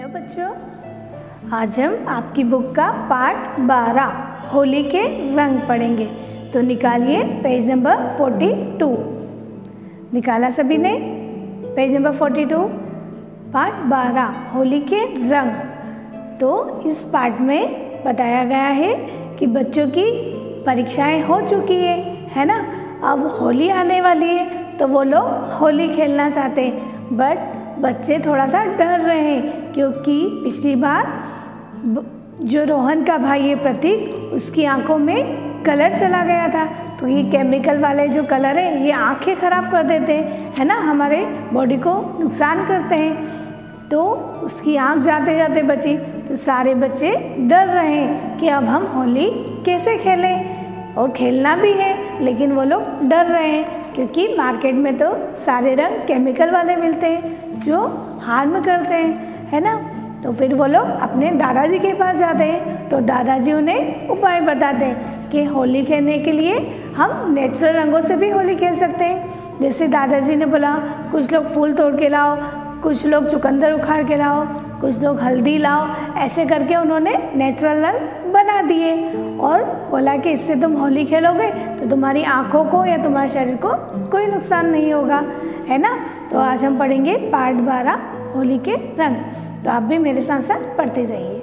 Hello बच्चों, आज हम आपकी बुक का पार्ट 12 होली के रंग पढ़ेंगे। तो निकालिए पेज नंबर 42। निकाला सभी ने? पेज नंबर 42 पार्ट 12 होली के रंग। तो इस पार्ट में बताया गया है कि बच्चों की परीक्षाएं हो चुकी है ना। अब होली आने वाली है तो वो लोग होली खेलना चाहते हैं, बट बच्चे थोड़ा सा डर रहे हैं क्योंकि पिछली बार जो रोहन का भाई है प्रतीक, उसकी आंखों में कलर चला गया था। तो ये केमिकल वाले जो कलर है ये आंखें ख़राब कर देते हैं, है ना, हमारे बॉडी को नुकसान करते हैं। तो उसकी आंख जाते जाते बची। तो सारे बच्चे डर रहे हैं कि अब हम होली कैसे खेलें, और खेलना भी है लेकिन वो लोग डर रहे हैं क्योंकि मार्केट में तो सारे रंग केमिकल वाले मिलते हैं जो हार्म करते हैं, है ना। तो फिर वो लोग अपने दादाजी के पास जाते हैं। तो दादाजी उन्हें उपाय बताते हैं कि होली खेलने के लिए हम नेचुरल रंगों से भी होली खेल सकते हैं। जैसे दादाजी ने बोला कुछ लोग फूल तोड़ के लाओ, कुछ लोग चुकंदर उखाड़ के लाओ, कुछ लोग हल्दी लाओ। ऐसे करके उन्होंने नेचुरल रंग बना दिए और बोला कि इससे तुम होली खेलोगे तो तुम्हारी आँखों को या तुम्हारे शरीर को कोई नुकसान नहीं होगा, है ना। तो आज हम पढ़ेंगे पार्ट 12 होली के रंग। तो आप भी मेरे साथ साथ पढ़ते जाइए।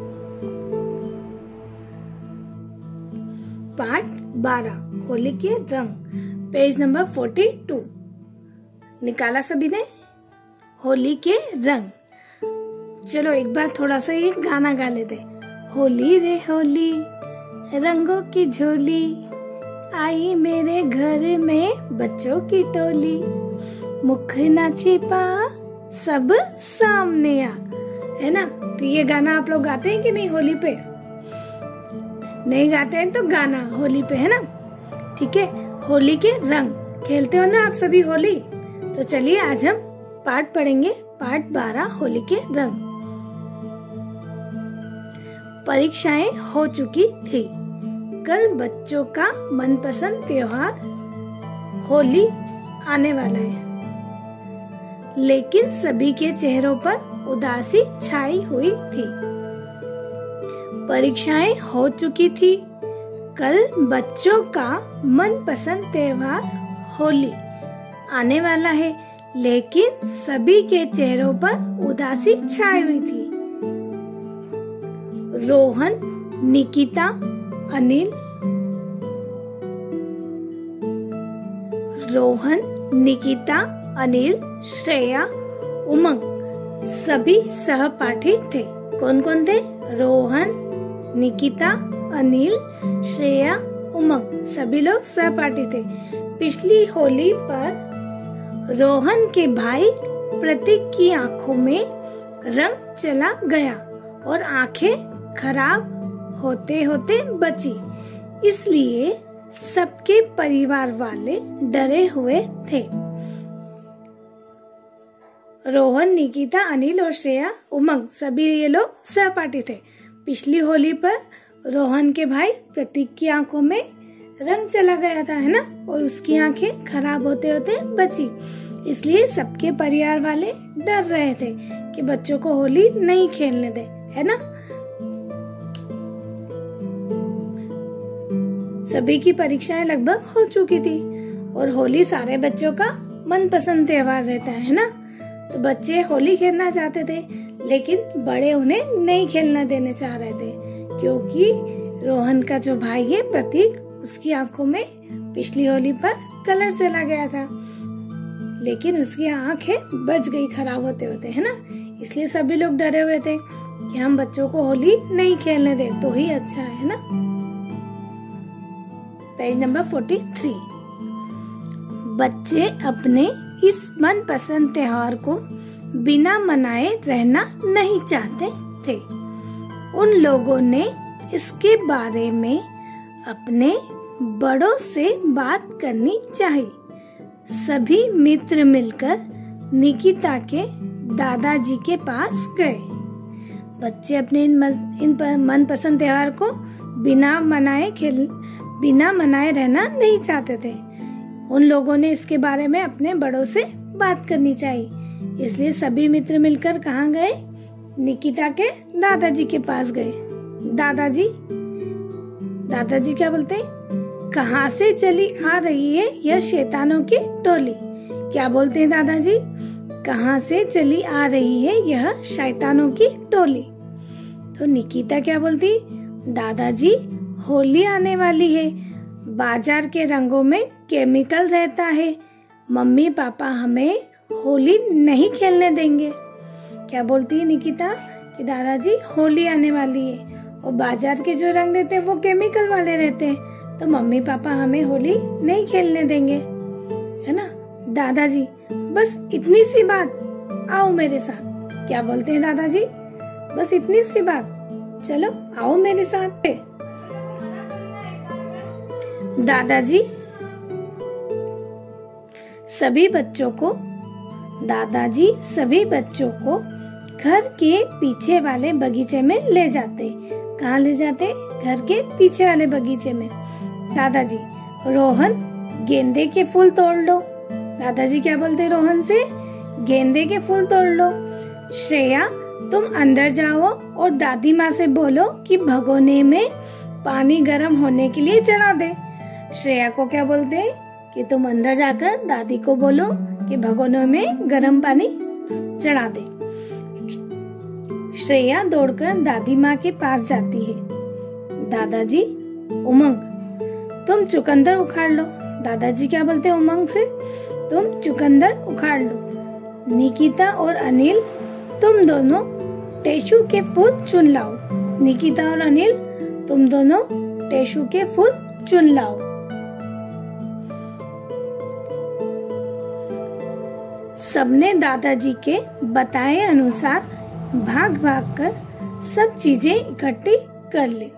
पार्ट 12 होली के रंग, पेज नंबर 42। निकाला सभी ने? होली के रंग। चलो एक बार थोड़ा सा ये गाना गा लेते। होली रे होली रंगों की झोली, आई मेरे घर में बच्चों की टोली, मुख ना छिपा सब सामने आ, है ना। तो ये गाना आप लोग गाते हैं कि नहीं होली पे? नहीं गाते हैं तो गाना होली पे, है ना। ठीक है, होली के रंग खेलते हो ना आप सभी होली। तो चलिए आज हम पार्ट पढ़ेंगे, पार्ट 12 होली के रंग। परीक्षाएं हो चुकी थी, कल बच्चों का मनपसंद त्योहार होली आने वाला है, लेकिन सभी के चेहरों पर उदासी छाई हुई थी। परीक्षाएं हो चुकी थी, कल बच्चों का मनपसंद त्योहार होली आने वाला है, लेकिन सभी के चेहरों पर उदासी छाई हुई थी। रोहन, निकिता, अनिल, रोहन, निकिता, अनिल, श्रेया, उमंग सभी सहपाठी थे। कौन कौन थे? रोहन, निकिता, अनिल, श्रेया, उमंग सभी लोग सहपाठी थे। पिछली होली पर रोहन के भाई प्रतीक की आंखों में रंग चला गया और आंखें खराब होते होते बची, इसलिए सबके परिवार वाले डरे हुए थे। रोहन, निकिता, अनिल और श्रेया, उमंग सभी ये लोग सहपाठी थे। पिछली होली पर रोहन के भाई प्रतीक की आंखों में रंग चला गया था, है ना, और उसकी आंखें खराब होते होते बची, इसलिए सबके परिवार वाले डर रहे थे कि बच्चों को होली नहीं खेलने दे, है ना। सभी की परीक्षाएं लगभग हो चुकी थी और होली सारे बच्चों का मनपसंद त्योहार रहता है ना। तो बच्चे होली खेलना चाहते थे लेकिन बड़े उन्हें नहीं खेलना देने चाह रहे थे क्योंकि रोहन का जो भाई है प्रतीक, उसकी आंखों में पिछली होली पर कलर चला गया था, लेकिन उसकी आंखें बच गई खराब होते होते, है ना। इसलिए सभी लोग डरे हुए थे कि हम बच्चों को होली नहीं खेलने दे तो ही अच्छा है ना। Page number 43। बच्चे अपने इस मनपसंद त्योहार को बिना मनाए रहना नहीं चाहते थे। उन लोगों ने इसके बारे में अपने बड़ों से बात करनी चाहिए। सभी मित्र मिलकर निकिता के दादाजी के पास गए। बच्चे अपने इन मनपसंद त्योहार को बिना मनाए रहना नहीं चाहते थे। उन लोगों ने इसके बारे में अपने बड़ों से बात करनी चाहिए, इसलिए सभी मित्र मिलकर कहाँ गए? निकिता के दादाजी के पास गए। दादाजी क्या बोलते हैं? कहाँ से चली आ रही है यह शैतानों की टोली? क्या बोलते हैं दादाजी? कहाँ से चली आ रही है यह शैतानों की टोली? तो निकिता क्या बोलती? दादाजी, होली आने वाली है, बाजार के रंगों में केमिकल रहता है, मम्मी पापा हमें होली नहीं खेलने देंगे। क्या बोलती है निकिता? कि दादाजी, होली आने वाली है और बाजार के जो रंग रहते हैं वो केमिकल वाले रहते हैं, तो मम्मी पापा हमें होली नहीं खेलने देंगे, है ना। दादाजी, बस इतनी सी बात, आओ मेरे साथ। क्या बोलते हैं दादाजी? बस इतनी सी बात, चलो आओ मेरे साथ। दादाजी सभी बच्चों को घर के पीछे वाले बगीचे में ले जाते। कहाँ ले जाते? घर के पीछे वाले बगीचे में। दादाजी, रोहन गेंदे के फूल तोड़ लो। दादाजी क्या बोलते रोहन से? गेंदे के फूल तोड़ लो। श्रेया, तुम अंदर जाओ और दादी माँ से बोलो कि भगोने में पानी गर्म होने के लिए चढ़ा दे। श्रेया को क्या बोलते हैं? कि तुम अंदर जाकर दादी को बोलो कि भगोने में गर्म पानी चढ़ा दे। श्रेया दौड़कर दादी माँ के पास जाती है। दादाजी, उमंग, तुम चुकंदर उखाड़ लो। दादाजी क्या बोलते हैं उमंग से? तुम चुकंदर उखाड़ लो। निकिता और अनिल, तुम दोनों टेशु के फूल चुन लाओ। निकिता और अनिल, तुम दोनों टेशु के फूल चुन लाओ। सबने दादाजी के बताए अनुसार भाग भाग कर सब चीजें इकट्ठी कर ली।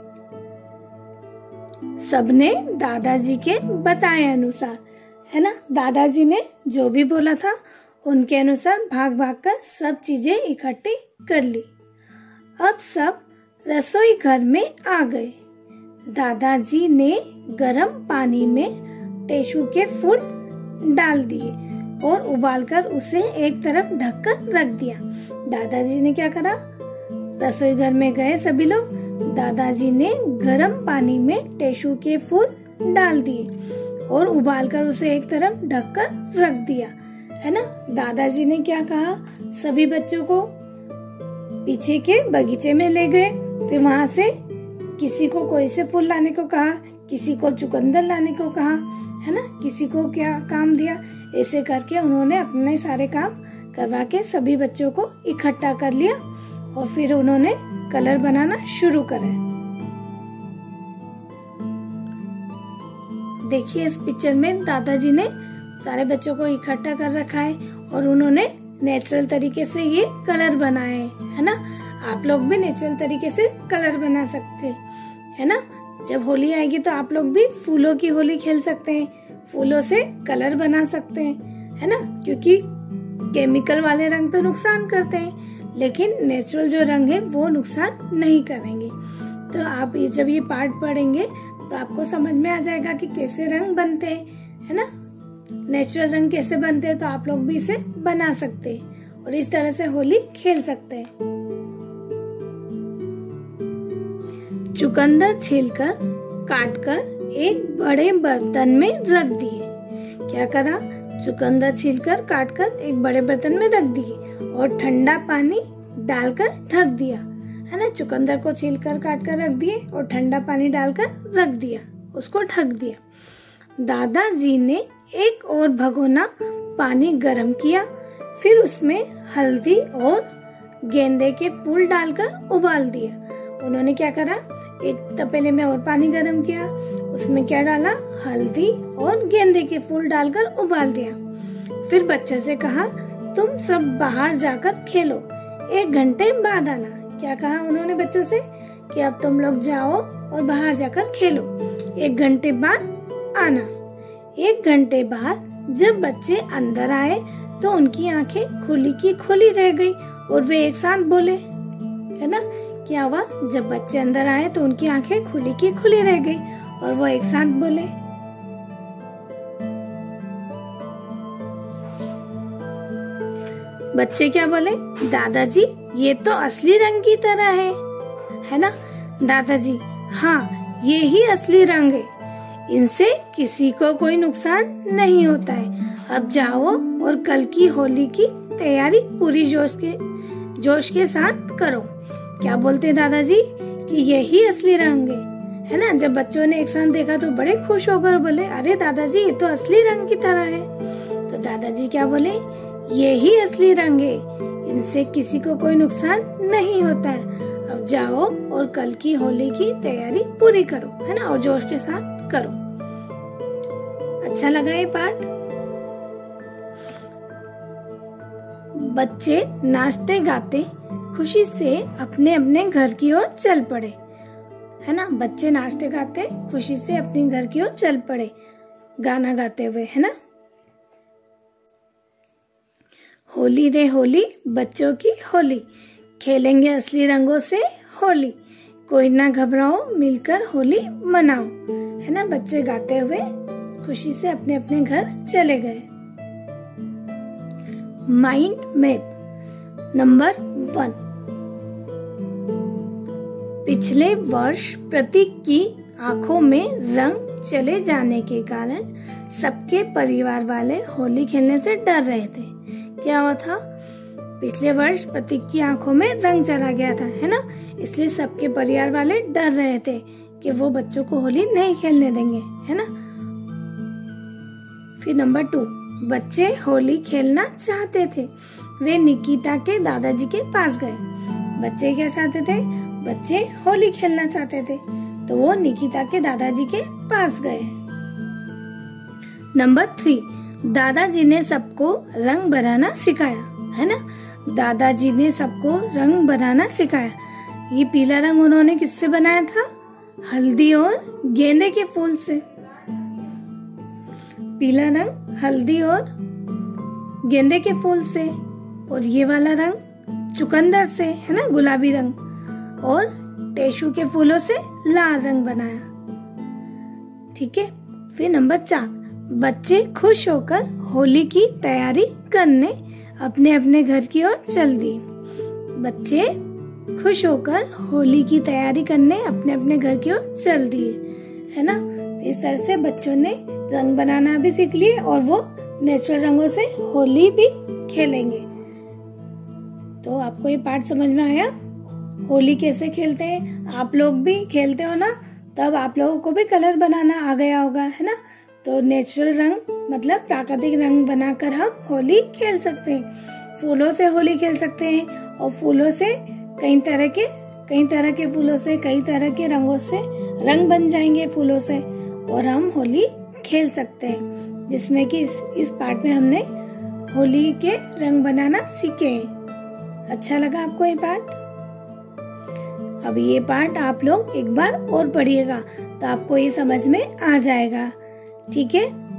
सबने दादाजी के बताए अनुसार, है ना, दादाजी ने जो भी बोला था उनके अनुसार भाग भाग कर सब चीजें इकट्ठी कर ली। अब सब रसोई घर में आ गए। दादाजी ने गर्म पानी में टेशु के फूल डाल दिए और उबालकर उसे एक तरफ ढककर रख दिया। दादाजी ने क्या करा? रसोई घर में गए सभी लोग। दादाजी ने गर्म पानी में टेशु के फूल डाल दिए और उबालकर उसे एक तरफ ढककर रख दिया, है ना। दादाजी ने क्या कहा? सभी बच्चों को पीछे के बगीचे में ले गए। फिर वहाँ से किसी को कोई से फूल लाने को कहा, किसी को चुकंदर लाने को कहा, है ना, किसी को क्या काम दिया। ऐसे करके उन्होंने अपने सारे काम करवा के सभी बच्चों को इकट्ठा कर लिया और फिर उन्होंने कलर बनाना शुरू करा। देखिए इस पिक्चर में दादाजी ने सारे बच्चों को इकट्ठा कर रखा है और उन्होंने नेचुरल तरीके से ये कलर बनाए, है ना। आप लोग भी नेचुरल तरीके से कलर बना सकते हैं, है ना। जब होली आएगी तो आप लोग भी फूलों की होली खेल सकते हैं, फूलों से कलर बना सकते हैं, है ना। क्योंकि केमिकल वाले रंग तो नुकसान करते हैं, लेकिन नेचुरल जो रंग है वो नुकसान नहीं करेंगे। तो आप जब ये पार्ट पढ़ेंगे तो आपको समझ में आ जाएगा कि कैसे रंग बनते हैं, है ना। नेचुरल रंग कैसे बनते हैं, तो आप लोग भी इसे बना सकते हैं और इस तरह से होली खेल सकते हैं। चुकंदर छीलकर काटकर एक बड़े बर्तन में रख दिए। क्या करा? चुकंदर छीलकर काटकर एक बड़े बर्तन में रख दिए और ठंडा पानी डालकर ढक दिया, है ना। चुकंदर को छीलकर काटकर रख दिए और ठंडा पानी डालकर रख दिया, उसको ढक दिया। दादाजी ने एक और भगोना पानी गर्म किया, फिर उसमें हल्दी और गेंदे के फूल डालकर उबाल दिया। उन्होंने क्या करा? एक तपेले में और पानी गर्म किया, उसमें क्या डाला? हल्दी और गेंदे के फूल डालकर उबाल दिया। फिर बच्चे से कहा, तुम सब बाहर जाकर खेलो, 1 घंटे बाद आना। क्या कहा उन्होंने बच्चों से? कि अब तुम लोग जाओ और बाहर जाकर खेलो, 1 घंटे बाद आना। 1 घंटे बाद जब बच्चे अंदर आए तो उनकी आंखें खुली की खुली रह गई और वे एक साथ बोले, है ना। क्या हुआ? जब बच्चे अंदर आए तो उनकी आंखें खुली की खुली रह गई और वो एक साथ बोले। बच्चे क्या बोले? दादाजी ये तो असली रंग की तरह है ना? दादाजी, हाँ, ये ही असली रंग है, इनसे किसी को कोई नुकसान नहीं होता है। अब जाओ और कल की होली की तैयारी पूरी जोश के साथ करो। क्या बोलते हैं दादाजी कि यही असली रंग है ना? जब बच्चों ने एक साथ देखा तो बड़े खुश होकर बोले, अरे दादाजी, ये तो असली रंग की तरह है। तो दादाजी क्या बोले, यही असली रंग है, इनसे किसी को कोई नुकसान नहीं होता है। अब जाओ और कल की होली की तैयारी पूरी करो, है ना, और जोश के साथ करो। अच्छा लगा ये पाठ? बच्चे नाचते गाते खुशी से अपने अपने घर की ओर चल पड़े, है ना? बच्चे नाचते गाते खुशी से अपने घर की ओर चल पड़े, गाना गाते हुए, है ना? होली रे होली, बच्चों की होली, खेलेंगे असली रंगों से होली, कोई ना घबराओ, मिलकर होली मनाओ, है ना? बच्चे गाते हुए खुशी से अपने अपने घर चले गए। Mind map number 1। पिछले वर्ष प्रतीक की आंखों में रंग चले जाने के कारण सबके परिवार वाले होली खेलने से डर रहे थे। क्या हुआ था? पिछले वर्ष प्रतीक की आंखों में रंग चला गया था, है ना? इसलिए सबके परिवार वाले डर रहे थे कि वो बच्चों को होली नहीं खेलने देंगे, है ना? फिर नंबर 2, बच्चे होली खेलना चाहते थे। वे निकिता के दादाजी के पास गए। बच्चे क्या चाहते थे? बच्चे होली खेलना चाहते थे, तो वो निकिता के दादाजी के पास गए। नंबर 3, दादाजी ने सबको रंग बनाना सिखाया, है ना? दादाजी ने सबको रंग बनाना सिखाया। ये पीला रंग उन्होंने किससे बनाया था? हल्दी और गेंदे के फूल से। पीला रंग हल्दी और गेंदे के फूल से, और ये वाला रंग चुकंदर से, है ना, गुलाबी रंग, और टेशु के फूलों से लाल रंग बनाया। ठीक है। फिर नंबर 4, बच्चे खुश होकर होली की तैयारी करने अपने अपने घर की ओर चल दिए। बच्चे खुश होकर होली की तैयारी करने अपने अपने घर की ओर चल दिए, है ना? इस तरह से बच्चों ने रंग बनाना भी सीख लिए और वो नेचुरल रंगों से होली भी खेलेंगे। तो आपको ये पाठ समझ में आया? होली कैसे खेलते हैं? आप लोग भी खेलते हो ना, तब आप लोगों को भी कलर बनाना आ गया होगा, है ना? तो नेचुरल रंग मतलब प्राकृतिक रंग बनाकर हम होली खेल सकते हैं। फूलों से होली खेल सकते हैं, और फूलों से कई तरह के फूलों से, कई तरह के रंगों से रंग बन जाएंगे फूलों से, और हम होली खेल सकते हैं। जिसमें कि इस पाठ में हमने होली के रंग बनाना सीखे। अच्छा लगा आपको ये पाठ? अब ये पाठ आप लोग एक बार और पढ़िएगा तो आपको ये समझ में आ जाएगा। ठीक है।